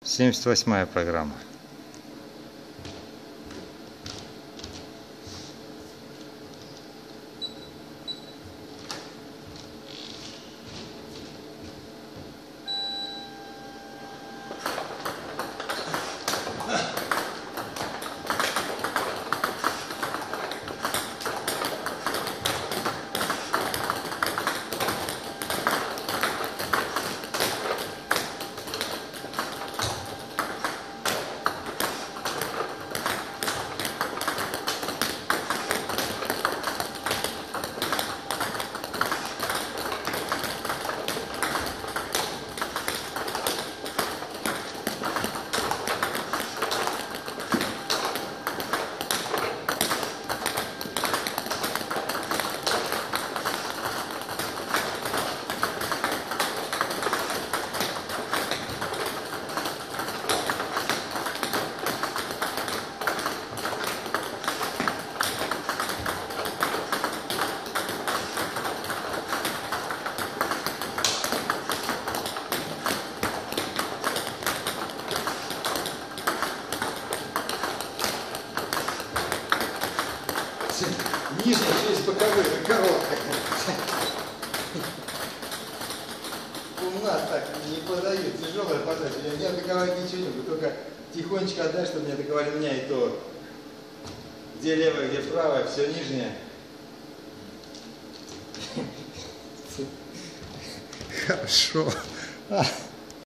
78-я программа. Нижняя часть боковой, короткая. У нас так не подают, тяжелая подача. Я атаковать ничего не буду, только тихонечко отдай, чтобы не атаковали меня, и то где левая, где правая, все нижнее. Хорошо.